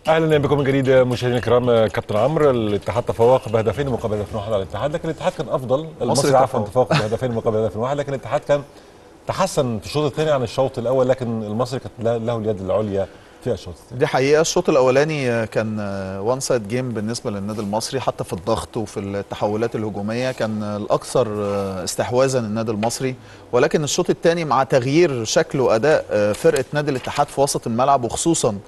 اهلا بكم من جديد مشاهدينا الكرام. كابتن عمرو، الاتحاد تفوق بهدفين مقابل هدف واحد على الاتحاد، لكن الاتحاد كان افضل. المصري عفوا تفوق بهدفين مقابل هدف واحد، لكن الاتحاد كان تحسن في الشوط الثاني عن الشوط الاول، لكن المصري كانت له اليد العليا في الشوط الثاني. دي حقيقه. الشوط الاولاني كان وان سايد جيم بالنسبه للنادي المصري، حتى في الضغط وفي التحولات الهجوميه كان الاكثر استحواذا النادي المصري، ولكن الشوط الثاني مع تغيير شكل واداء فرقه نادي الاتحاد في وسط الملعب، وخصوصا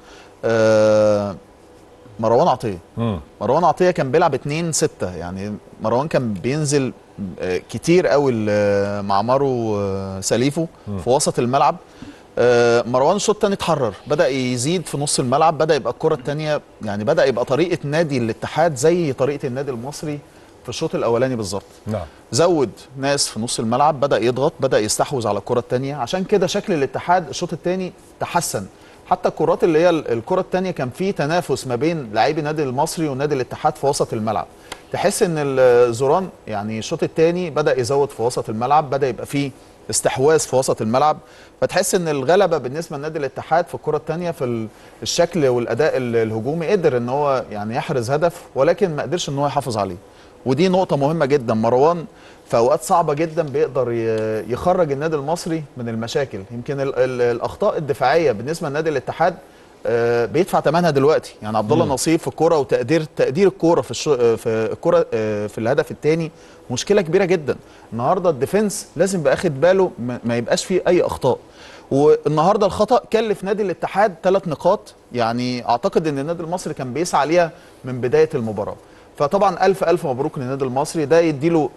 مروان عطيه كان بيلعب 2-6. يعني مروان كان بينزل كتير قوي مع مارو سليفو في وسط الملعب. مروان الشوط الثاني اتحرر، بدا يزيد في نص الملعب، بدا يبقى الكره الثانيه، يعني بدا يبقى طريقه نادي الاتحاد زي طريقه النادي المصري في الشوط الاولاني بالظبط. نعم. زود ناس في نص الملعب، بدا يضغط، بدا يستحوذ على الكره الثانيه، عشان كده شكل الاتحاد الشوط الثاني تحسن. حتى الكرات اللي هي الكره الثانيه كان في تنافس ما بين لاعبي النادي المصري ونادي الاتحاد في وسط الملعب. تحس ان الزوران يعني الشوط الثاني بدا يزود في وسط الملعب، بدا يبقى فيه استحواذ في وسط الملعب، فتحس ان الغلبه بالنسبه لنادي الاتحاد في الكره الثانيه في الشكل والاداء الهجومي. قدر ان هو يعني يحرز هدف، ولكن ما قدرش ان هو يحافظ عليه، ودي نقطه مهمه جدا. مروان في اوقات صعبه جدا بيقدر يخرج النادي المصري من المشاكل. يمكن الاخطاء الدفاعيه بالنسبه لنادي الاتحاد بيدفع ثمنها دلوقتي. يعني عبد الله نصيب في الكوره وتقدير الكوره في الكوره في الهدف الثاني مشكله كبيره جدا. النهارده الديفنس لازم يبقى اخد باله ما يبقاش فيه اي اخطاء، والنهارده الخطا كلف نادي الاتحاد 3 نقاط. يعني اعتقد ان النادي المصري كان بيسعى ليها من بدايه المباراه. فطبعا الف مبروك للنادي المصري، ده يديله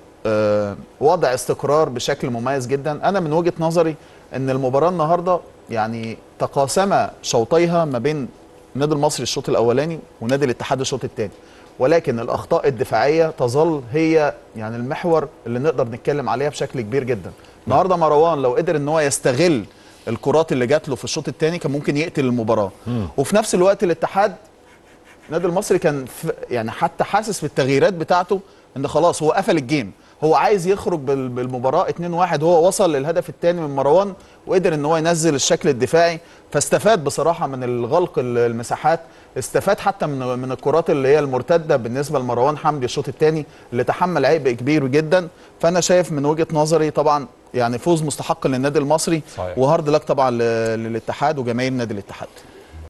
وضع استقرار بشكل مميز جدا. انا من وجهه نظري ان المباراه النهارده يعني تقاسم شوطيها ما بين النادي المصري الشوط الاولاني ونادي الاتحاد الشوط الثاني، ولكن الاخطاء الدفاعيه تظل هي يعني المحور اللي نقدر نتكلم عليها بشكل كبير جدا. النهارده مروان لو قدر ان هو يستغل الكرات اللي جات له في الشوط الثاني كان ممكن يقتل المباراه. وفي نفس الوقت الاتحاد النادي المصري كان يعني حتى حاسس بالتغييرات بتاعته ان خلاص هو قفل الجيم، هو عايز يخرج بالمباراه 2-1. هو وصل للهدف الثاني من مروان وقدر ان هو ينزل الشكل الدفاعي، فاستفاد بصراحه من الغلق المساحات، استفاد حتى من الكرات اللي هي المرتده بالنسبه لمروان حمدي الشوط الثاني اللي تحمل عبء كبير جدا. فانا شايف من وجهه نظري طبعا يعني فوز مستحق للنادي المصري. صحيح. وهارد لك طبعا للاتحاد وجماهير نادي الاتحاد.